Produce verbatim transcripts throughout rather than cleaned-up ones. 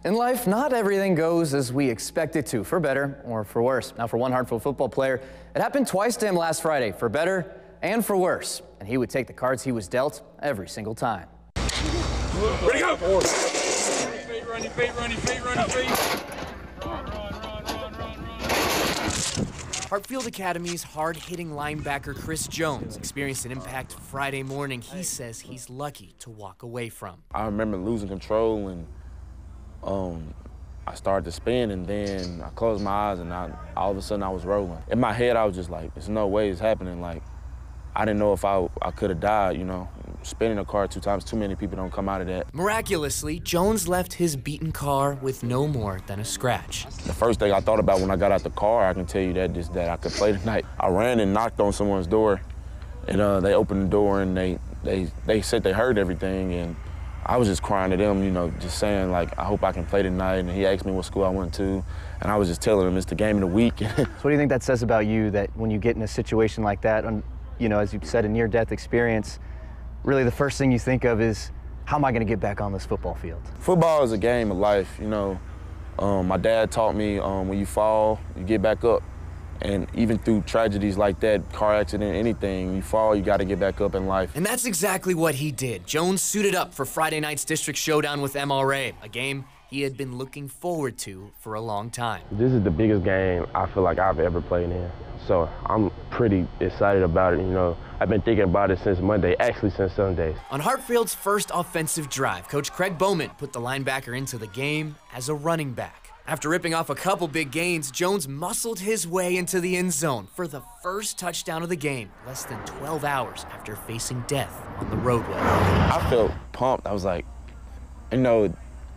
In life, not everything goes as we expect it to, for better or for worse. Now, for one Hartfield football player, it happened twice to him last Friday, for better and for worse. And he would take the cards he was dealt every single time. Ready, go! Feet, run your feet, run your feet, run your feet. Run, run, run, run, run, run. Hartfield Academy's hard-hitting linebacker Chris Jones experienced an impact Friday morning he says he's lucky to walk away from. I remember losing control and um, I started to spin, and then I closed my eyes and I, all of a sudden I was rolling. In my head, I was just like, there's no way it's happening. Like, I didn't know if I, I could have died, you know. Spinning a car two times, too many people don't come out of that. Miraculously, Jones left his beaten car with no more than a scratch. The first thing I thought about when I got out the car, I can tell you that just that I could play tonight. I ran and knocked on someone's door, and uh, they opened the door and they, they, they said they heard everything, and I was just crying to them, you know, just saying, like, I hope I can play tonight. And he asked me what school I went to, and I was just telling him it's the game of the week. So what do you think that says about you, that when you get in a situation like that, and, you know, as you said, a near-death experience, really the first thing you think of is, how am I going to get back on this football field? Football is a game of life, you know. Um, my dad taught me um, when you fall, you get back up. And even through tragedies like that, car accident, anything, you fall, you got to get back up in life. And that's exactly what he did. Jones suited up for Friday night's district showdown with M R A, a game he had been looking forward to for a long time. This is the biggest game I feel like I've ever played in. So I'm pretty excited about it, you know. I've been thinking about it since Monday, actually since Sunday. On Hartfield's first offensive drive, Coach Craig Bowman put the linebacker into the game as a running back. After ripping off a couple big gains, Jones muscled his way into the end zone for the first touchdown of the game, less than twelve hours after facing death on the roadway. I felt pumped. I was like, you know,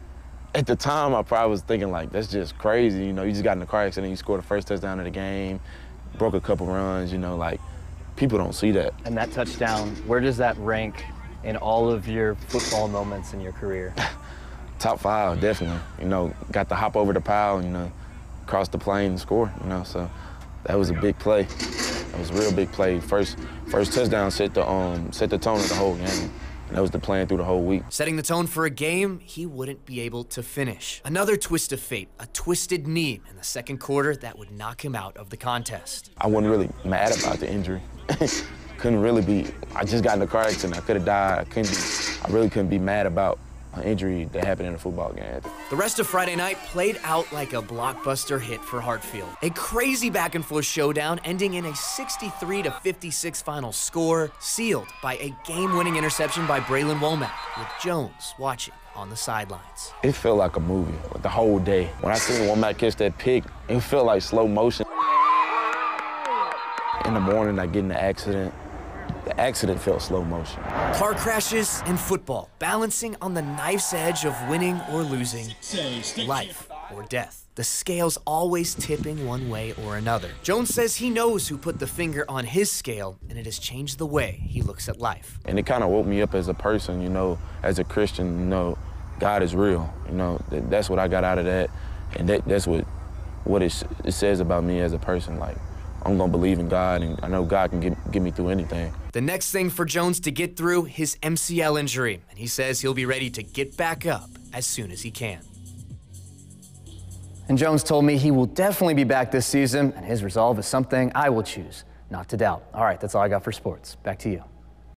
at the time I probably was thinking like, that's just crazy. You know, you just got in a car accident, you scored the first touchdown of the game, broke a couple runs, you know, like, people don't see that. And that touchdown, where does that rank in all of your football moments in your career? Top five, definitely. You know, got to hop over the pile, you know, cross the plane and score, you know, so that was a big play. That was a real big play. First first touchdown set the, um, set the tone of the whole game. And that was the plan through the whole week. Setting the tone for a game he wouldn't be able to finish. Another twist of fate, a twisted knee in the second quarter that would knock him out of the contest. I wasn't really mad about the injury. Couldn't really be, I just got in a car accident, I could have died. I couldn't be, I really couldn't be mad about an injury that happened in a football game. The rest of Friday night played out like a blockbuster hit for Hartfield. A crazy back and forth showdown ending in a sixty-three to fifty-six final score, sealed by a game-winning interception by Braylon Womack, with Jones watching on the sidelines. It felt like a movie the whole day. When I seen Womack catch that pick, it felt like slow motion. In the morning, I get in the accident. The accident felt slow motion. Car crashes and football, balancing on the knife's edge of winning or losing, life or death. The scale's always tipping one way or another. Jones says he knows who put the finger on his scale, and it has changed the way he looks at life. And it kind of woke me up as a person, you know, as a Christian, you know, God is real. You know, that, that's what I got out of that, and that, that's what, what it, it says about me as a person. Like, I'm gonna believe in God, and I know God can get, get me through anything. The next thing for Jones to get through, his M C L injury, and he says he'll be ready to get back up as soon as he can. And Jones told me he will definitely be back this season, and his resolve is something I will choose not to doubt. All right, that's all I got for sports. Back to you.